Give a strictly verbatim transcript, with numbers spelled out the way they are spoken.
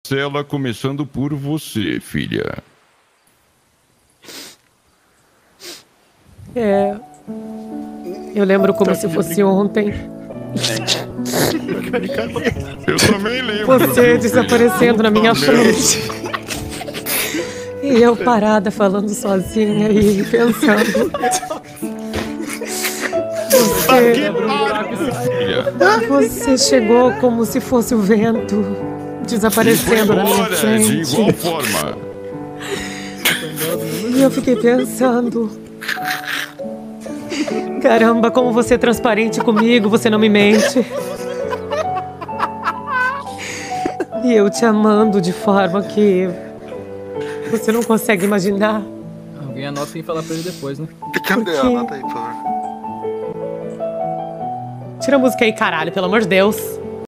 Cela começando por você, filha. É. Eu lembro como se fosse ontem. Eu também lembro. Você viu, desaparecendo filha? na minha Puta frente. E eu parada falando sozinha e pensando. Você, Filha. você chegou como se fosse o vento desaparecendo na minha Embora, de frente. igual forma. E eu fiquei pensando. Caramba, como você é transparente comigo, você não me mente. E eu te amando de forma que você não consegue imaginar. Alguém anota e fala pra ele depois, né? Cadê? Por quê? Anota aí, por favor. Tira a música aí, caralho, pelo amor de Deus.